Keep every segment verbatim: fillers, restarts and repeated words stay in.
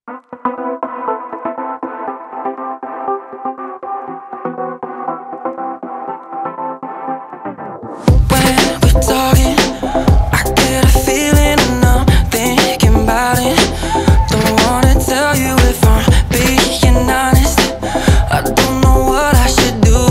Talking, I get a feeling and I'm thinking about it. Don't wanna tell you if I'm being honest. I don't know what I should do,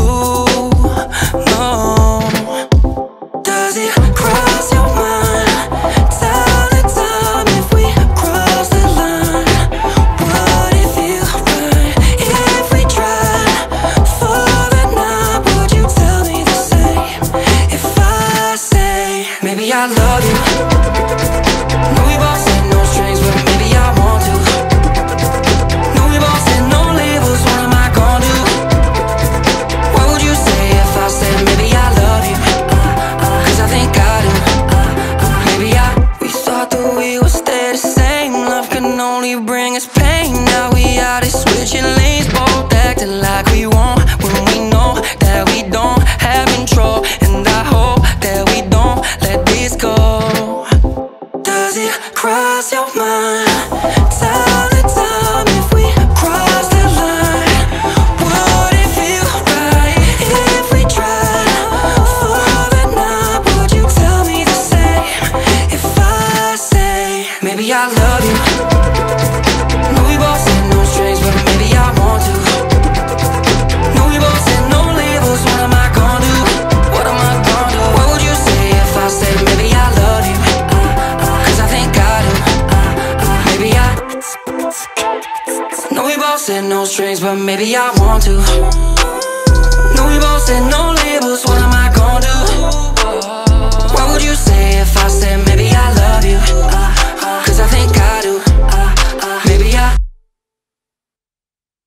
no. Does it cross your mind? Tell the time if we cross the line. Would it feel right if we tried for the night? Would you tell me the same if I say maybe I love you? No, we both said no strings, but maybe I want to. No, we both said no labels, what am I gonna do? What would you say if I said maybe I love you? Cause I think I do. Maybe I, we thought that we would stay the same. Love can only bring us pain. Now we out here switching lanes, both acting like we won't, when we know that we don't have control. And I hope that we don't let this go. Does it cross your mind? Tell the time if we cross the line. Would it feel right if we tried for the night? Would you tell me the same if I say maybe I love you? No, we both said no strings, but maybe I want to. No, we both said no labels, what am I gonna do? What am I gonna do? What would you say if I said maybe I love you? Cause I think I do. Maybe I, no, we both said no strings, but maybe I want to. No, we both said no labels, what am I gonna do? What would you say if I said maybe I love you? Cause I think I do.